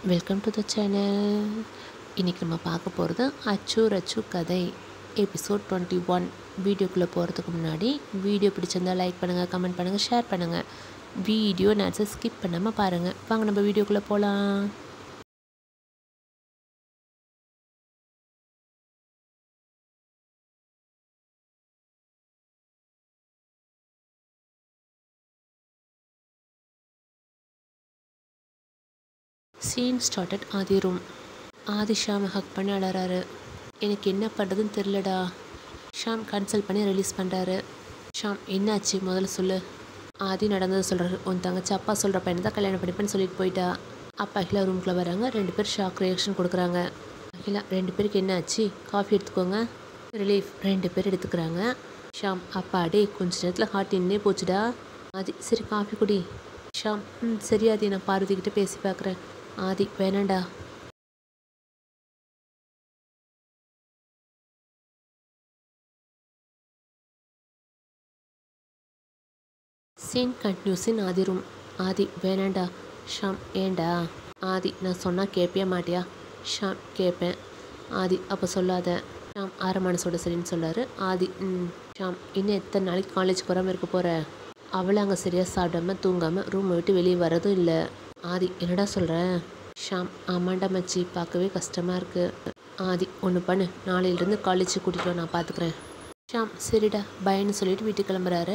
Welcome to the channel. இன்றைக்கி நம்ம பார்க்க போகிறது அச்சுரச்சுக்கதை எபிசோட் 21. வீடியோக்குள்ளே போகிறதுக்கு முன்னாடி வீடியோ பிடிச்சிருந்தால் லைக் பண்ணுங்கள், கமெண்ட் பண்ணுங்கள், ஷேர் பண்ணுங்கள். வீடியோ நேரத்தை ஸ்கிப் பண்ணாமல் பாருங்கள். வாங்க நம்ம வீடியோக்குள்ளே போகலாம். Scene started Aadhi room. Aadhi ஷாமை ஹக் பண்ணி அழறாரு. எனக்கு என்ன பண்ணுறதுன்னு தெரிலடா. ஷாம் கன்சல்ட் பண்ணி ரிலீஸ் பண்ணுறாரு. ஷாம் என்னாச்சு முதல்ல சொல்லு. ஆதி நடந்ததை சொல்கிறாரு. உன் தங்கச்சி அப்பா சொல்கிற பையனை தான் கல்யாணம் பண்ணிப்பேன்னு சொல்லிட்டு போயிட்டா. அப்பா அகிலா ரூம்குள்ளே வராங்க. 2 பேர் ஷாக் ரியாக்ஷன் கொடுக்குறாங்க. அகிலா 2 பேருக்கு என்ன ஆச்சு, காஃபி எடுத்துக்கோங்க. ரிலீஃப் 2 பேர் எடுத்துக்கிறாங்க. ஷாம் அப்பாடே கொஞ்ச நேரத்தில் ஹார்ட் நின்னே போச்சுடா. ஆதி சரி காஃபி குடி. ஷாம் சரி ஆதி, நான் பார்வதிக்கிட்ட பேசி பார்க்குறேன். ஆதி வேணாண்டா. Scene continues in Aadhi room. Aadhi வேணாண்டா. ஷாம் ஏண்டா. ஆதி நான் சொன்னால் கேட்பியா மாட்டியா. ஷாம் கேட்பேன். ஆதி அப்போ சொல்லாத. ஷாம் ஆற மனசோட சரின்னு சொல்லாரு. ஆதி ஷாம் இன்னும் எத்தனை நாளைக்கு காலேஜுக்கு வராமல் இருக்க போகிற. அவளை அங்கே சரியாக சாப்பிடாம தூங்காமல் ரூமை விட்டு வெளியே வரதும் இல்லை. ஆதி என்னடா சொல்கிறேன். ஷாம் ஆமாண்டா மச்சி, பார்க்கவே கஷ்டமாக இருக்குது. ஆதி ஒன்று பண்ணு, நாளையிலேருந்து காலேஜுக்கு கூட்டிகிட்டு நான் பார்த்துக்கிறேன். ஷாம் சரிடா பையன்னு சொல்லிட்டு வீட்டுக்கு கிளம்புறாரு.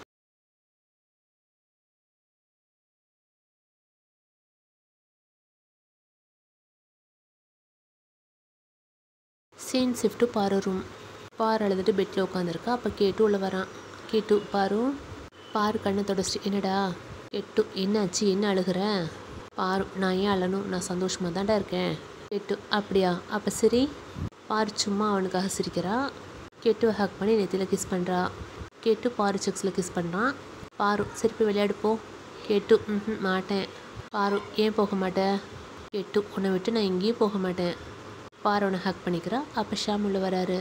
Scene shift Paaru room. Paaru அழுதுட்டு பெட்டில் உட்காந்துருக்கா. அப்போ கேட்டு உள்ளே வரான். கேட்டு பாரு கண்ணை தொடச்சிட்டு என்னடா. கேட்டு என்னாச்சு, என்ன அழுகிற. பாரு நான் ஏன் அழணும், நான் சந்தோஷமாக தான்டா இருக்கேன். கேட்டு அப்படியா, அப்போ சரி. பாரு சும்மா அவனுக்காக சிரிக்கிறா. கேட்டு ஹக் பண்ணி நெத்தியில் கிஸ் பண்ணுறா. கேட்டு பாரு செக்ஸில் கிஸ் பண்ணுறான். பாரு சரி போய் விளையாடுப்போ. கேட்டு மாட்டேன். பாரு ஏன் போக மாட்டேன். கேட்டு உன்னை விட்டு நான் எங்கேயும் போக மாட்டேன். பாரு அவனை ஹக் பண்ணிக்கிறா. அப்போ ஷாம் உள்ள வராரு.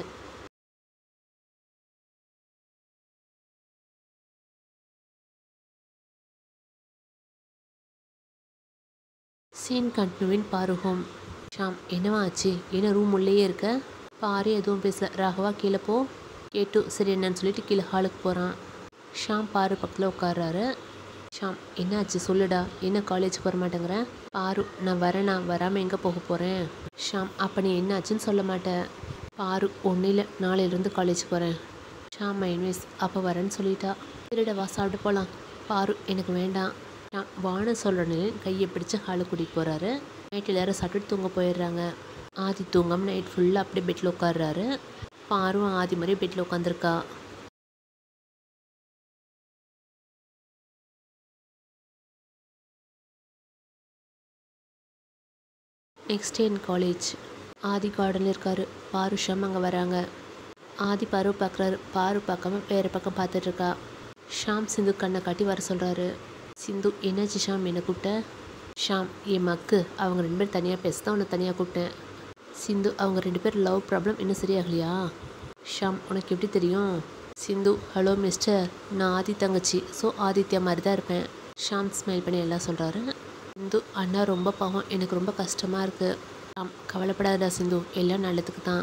சீன் கண்டினியூவின் பாரு ஹோம். ஷாம் என்னவா ஆச்சு, என்ன ரூம் உள்ளேயே இருக்க. பாரு எதுவும் பேசல. ராகவா கீழே போ. கேட்டு சரி என்னன்னு சொல்லிட்டு கீழே ஹாலுக்கு போகிறான். ஷாம் பாரு பக்கத்தில் உட்கார்றாரு. ஷாம் என்னாச்சு சொல்லுடா, என்ன காலேஜுக்கு வர மாட்டேங்கிறேன். பாரு நான் வரேனா, வராமல் எங்கே போக போகிறேன். ஷாம் அப்போ நீ என்னாச்சுன்னு சொல்ல மாட்டேன். பாரு ஒன்றும் இல்லை, நாளையிலேருந்து காலேஜுக்கு வரேன். ஷாம் மைன்வேஸ் அப்போ வரேன்னு சொல்லிட்டா. சரிடா வா சாப்பிட்டு போகலாம். பாரு எனக்கு வேண்டாம். ஷாம் வான்னு சொல்கிறேன்னு கையை பிடிச்சி ஹாலுக்கு கூட்டிகிட்டு போகிறாரு. நைட்டு எல்லாரும் சாப்பிட்டுட்டு தூங்க போயிடுறாங்க. ஆதி தூங்காமல் நைட் ஃபுல்லாக அப்படியே பெட்டில் உட்காடுறாரு. பாரும் ஆதி மாதிரி பெட்டில் உட்காந்துருக்கா. Next day in college. ஆதி கார்டனில் இருக்காரு. பாரு ஷாம் அங்கே வராங்க. ஆதி பாரு பார்க்குறாரு. பாரு பார்க்காம வேறு பக்கம் பார்த்துட்ருக்கா. ஷாம் சிந்து கண்ணை காட்டி வர சொல்கிறாரு. சிந்து என்னாச்சு ஷாம், என்ன கூப்பிட்ட. ஷாம் என் மக்கு அவங்க 2 பேர் தனியாக பேச தான் உன்னை தனியாக கூப்பிட்டேன். சிந்து அவங்க 2 பேர் லவ் ப்ராப்ளம் இன்னும் சரியாகலையா. ஷாம் உனக்கு எப்படி தெரியும். சிந்து ஹலோ மிஸ்டர், நான் ஆதி தங்கச்சி, ஸோ ஆதித்யா மாதிரி தான் இருப்பேன். ஷாம் ஸ்மைல் பண்ணி எல்லாம் சொல்கிறாரு. சிந்து அண்ணா ரொம்ப பாவம், எனக்கு ரொம்ப கஷ்டமாக இருக்குது. ஷாம் கவலைப்படாதடா சிந்து, எல்லாம் நல்லதுக்கு தான்.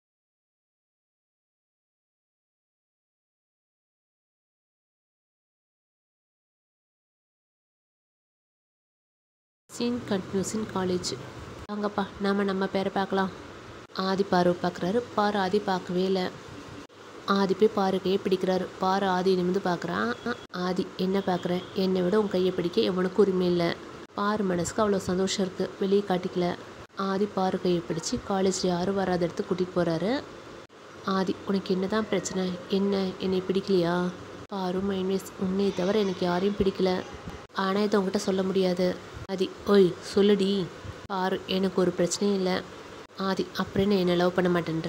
Scene continues in college. வாங்கப்பா நம்ம பேரை பார்க்கலாம். ஆதி பாரு பார்க்குறாரு. பாரு ஆதி பார்க்கவே இல்லை. ஆதி போய் பாரு கையை பிடிக்கிறாரு. பாரு ஆதி நிமிந்து பார்க்குறான். ஆதி என்ன பார்க்குறேன், என்னை விட உன் கையை பிடிக்க எவனுக்கும் உரிமை இல்லை. பாரு மனசுக்கு அவ்வளோ சந்தோஷம் இருக்குது, வெளியே காட்டிக்கல. ஆதி பாரு கையை பிடிச்சி காலேஜில் யாரும் வராத இடத்துக்கு கூட்டிகிட்டு போகிறாரு. ஆதி உனக்கு என்ன தான் பிரச்சனை, என்ன என்னை பிடிக்கலையா. பாரு மைன்வேஸ் உன்னை தவிர எனக்கு யாரையும் பிடிக்கல, ஆனால் இதை உங்ககிட்ட சொல்ல முடியாது. ஆதி ஓய் சொல்லுடி. பாரு எனக்கு ஒரு பிரச்சனையும் இல்லை. ஆதி அப்புறம் என்ன லவ் பண்ண மாட்டேன்ற.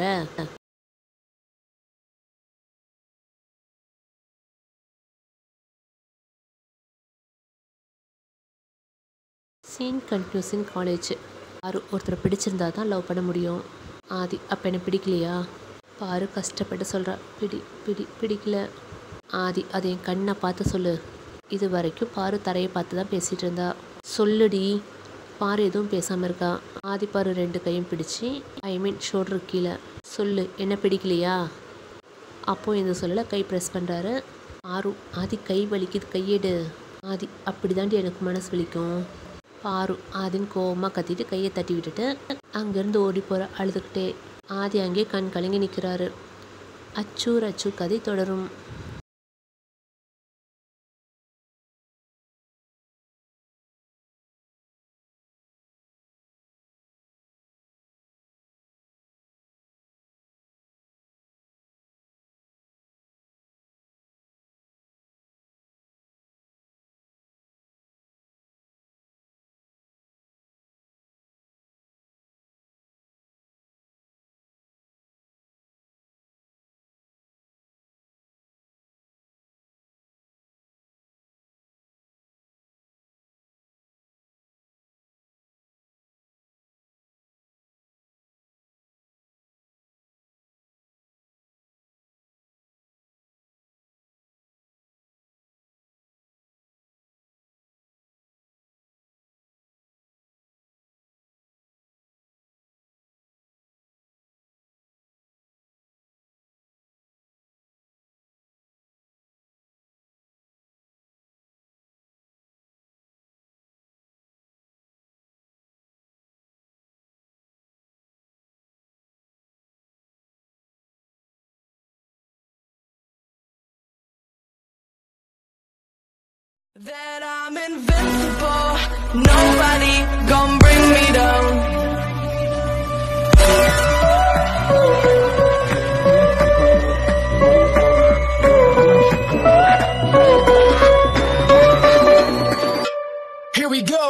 Scene continues in college. Paaru ஒருத்தரை பிடிச்சிருந்தா தான் லவ் பண்ண முடியும். ஆதி அப்போ என்ன பிடிக்கலையா. பாரு கஷ்டப்பட்டு சொல்கிறா. பிடிக்கல. ஆதி அதை என் கண்ணை பார்த்து சொல்லு. இது வரைக்கும் பாரு தரையை பார்த்து தான் பேசிகிட்டு இருந்தா. சொல்லுடி. பாரு எதுவும் பேசாமல் இருக்கா. ஆதி பாரு 2 கையும் பிடிச்சி ஷோல்டர் கீழே சொல்லு என்ன பிடிக்கலையா. அப்போது எந்த சொல்லலை, கை ப்ரெஸ் பண்ணுறாரு. பாரு ஆதி கை வலிக்குது கையெடு. ஆதி அப்படி தாண்டி எனக்கு மனசு வலிக்கும். பாரு ஆதின்னு கோவமாக கத்திட்டு கையை தட்டி விட்டுட்டு அங்கேருந்து ஓடி போகிற அழுதுகிட்டே. ஆதி அங்கே கண் கலங்கி நிற்கிறாரு. அச்சூரச்சு கதை தொடரும். That I'm invincible, nobody gon' bring me down. Here we go.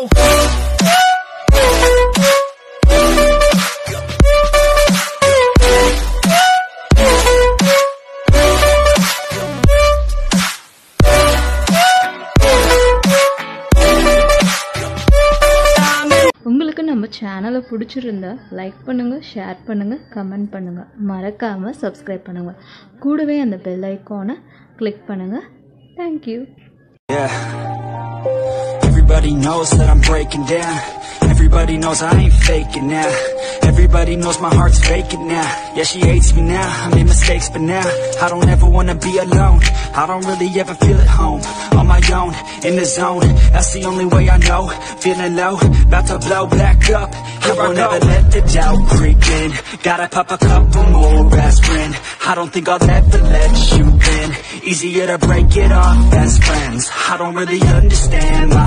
உங்களுக்கு நம்ம சேனலை பிடிச்சிருந்தா லைக் பண்ணுங்கள், ஷேர் பண்ணுங்கள், கமெண்ட் பண்ணுங்கள், மறக்காமல் சப்ஸ்கிரைப் பண்ணுங்கள். கூடவே அந்த பெல் ஐக்கானை கிளிக் பண்ணுங்கள். Thank you. Everybody knows that I'm breaking down. Everybody knows I ain't faking now. Everybody knows my heart's faking now. Yeah, she hates me now, I made mistakes but now I don't ever wanna be alone. I don't really ever feel at home. On my own, in the zone, that's the only way I know. Feeling low, about to blow back up. I won't ever let the doubt creep in. Gotta pop a couple more aspirin. I don't think I'll ever let you in. Easier to break it off best friends. I don't really understand why